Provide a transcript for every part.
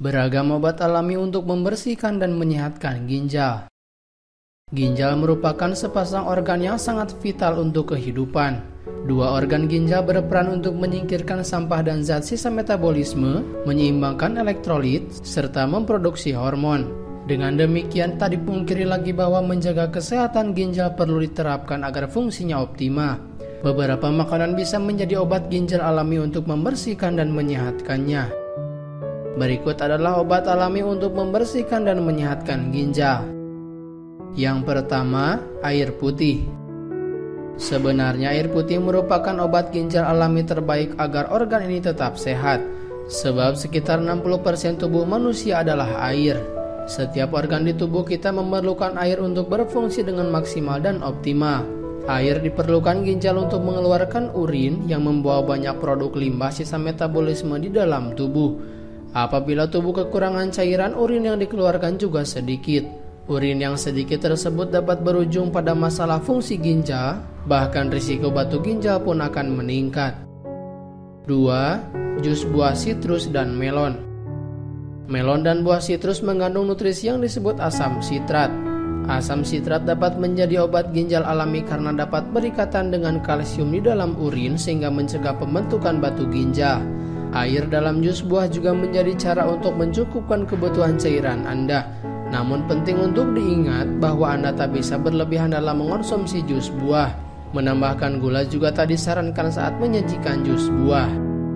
Beragam obat alami untuk membersihkan dan menyehatkan ginjal. Ginjal merupakan sepasang organ yang sangat vital untuk kehidupan. Dua organ ginjal berperan untuk menyingkirkan sampah dan zat sisa metabolisme, menyeimbangkan elektrolit, serta memproduksi hormon. Dengan demikian, tak dipungkiri lagi bahwa menjaga kesehatan ginjal perlu diterapkan agar fungsinya optimal. Beberapa makanan bisa menjadi obat ginjal alami untuk membersihkan dan menyehatkannya. Berikut adalah obat alami untuk membersihkan dan menyehatkan ginjal. Yang pertama, air putih. Sebenarnya air putih merupakan obat ginjal alami terbaik agar organ ini tetap sehat. Sebab sekitar 60% tubuh manusia adalah air. Setiap organ di tubuh kita memerlukan air untuk berfungsi dengan maksimal dan optimal. Air diperlukan ginjal untuk mengeluarkan urin yang membawa banyak produk limbah sisa metabolisme di dalam tubuh. Apabila tubuh kekurangan cairan, urin yang dikeluarkan juga sedikit. Urin yang sedikit tersebut dapat berujung pada masalah fungsi ginjal, bahkan risiko batu ginjal pun akan meningkat. 2. Jus buah sitrus dan melon. Melon dan buah sitrus mengandung nutrisi yang disebut asam sitrat. Asam sitrat dapat menjadi obat ginjal alami karena dapat berikatan dengan kalsium di dalam urin sehingga mencegah pembentukan batu ginjal. Air dalam jus buah juga menjadi cara untuk mencukupkan kebutuhan cairan Anda. Namun penting untuk diingat bahwa Anda tak bisa berlebihan dalam mengonsumsi jus buah. Menambahkan gula juga tak disarankan saat menyajikan jus buah.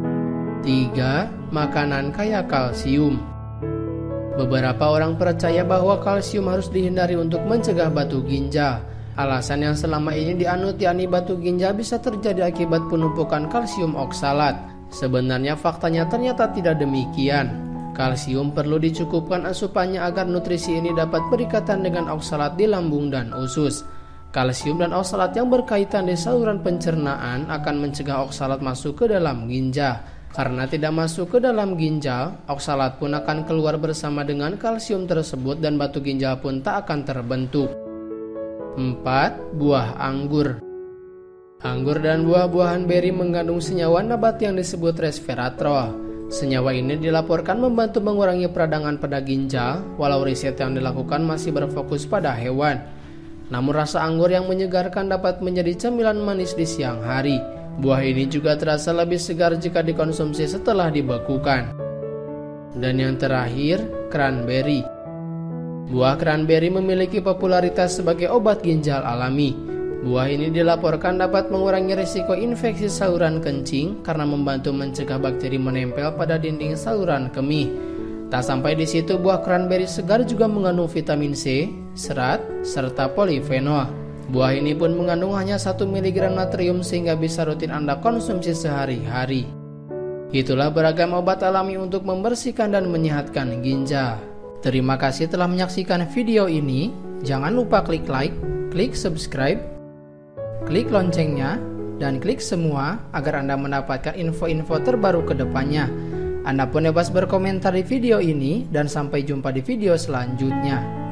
3. Makanan kaya kalsium. Beberapa orang percaya bahwa kalsium harus dihindari untuk mencegah batu ginjal. Alasan yang selama ini dianut yakni batu ginjal bisa terjadi akibat penumpukan kalsium oksalat. Sebenarnya faktanya ternyata tidak demikian. Kalsium perlu dicukupkan asupannya agar nutrisi ini dapat berikatan dengan oksalat di lambung dan usus. Kalsium dan oksalat yang berkaitan di saluran pencernaan akan mencegah oksalat masuk ke dalam ginjal. Karena tidak masuk ke dalam ginjal, oksalat pun akan keluar bersama dengan kalsium tersebut dan batu ginjal pun tak akan terbentuk. 4. Buah anggur. Anggur dan buah-buahan beri mengandung senyawa nabati yang disebut resveratrol. Senyawa ini dilaporkan membantu mengurangi peradangan pada ginjal, walau riset yang dilakukan masih berfokus pada hewan. Namun rasa anggur yang menyegarkan dapat menjadi cemilan manis di siang hari. Buah ini juga terasa lebih segar jika dikonsumsi setelah dibekukan. Dan yang terakhir, cranberry. Buah cranberry memiliki popularitas sebagai obat ginjal alami. Buah ini dilaporkan dapat mengurangi risiko infeksi saluran kencing karena membantu mencegah bakteri menempel pada dinding saluran kemih. Tak sampai di situ, buah cranberry segar juga mengandung vitamin C, serat, serta polifenol. Buah ini pun mengandung hanya 1 mg natrium sehingga bisa rutin Anda konsumsi sehari-hari. Itulah beragam obat alami untuk membersihkan dan menyehatkan ginjal. Terima kasih telah menyaksikan video ini. Jangan lupa klik like, klik subscribe, klik loncengnya, dan klik semua agar Anda mendapatkan info-info terbaru ke depannya. Anda pun bebas berkomentar di video ini dan sampai jumpa di video selanjutnya.